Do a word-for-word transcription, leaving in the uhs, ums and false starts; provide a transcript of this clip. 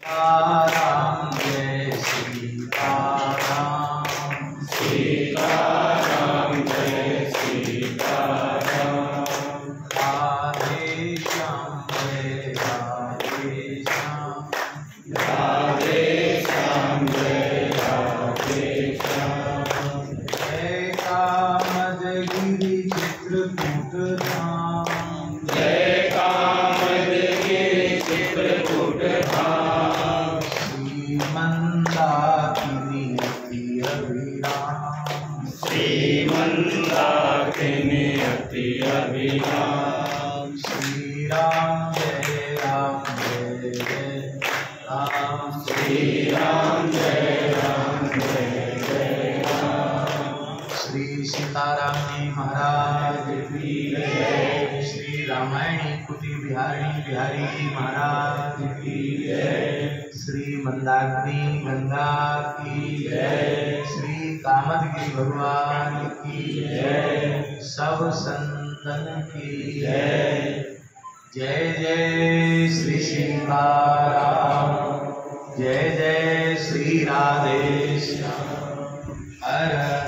सीताराम जय सीताराम, सीताराम जय सीताराम, राधे श्याम जय राधे श्याम, राधे श्याम जय राधे श्याम, जय कामदगिरि चित्रकूट धाम, जय कामदगिरि चित्रकूट धाम, श्रीमंदाकिनी अति अभिराम, श्रीमंदाकिनी अति अभिराम, श्री राम जय राम जय जय राम, श्री राम जय राम जय जय राम, श्री सीताराम जी महाराज की जय, श्री रामायणी कुटी बिहारी बिहारी जी महाराज की जय, श्री मंदाकिनी गंगा की जय, श्री कामदगिरि भगवान की जय, सब संतन की जय। जय जय श्री सीताराम, जय जय श्री राधे श्याम, हर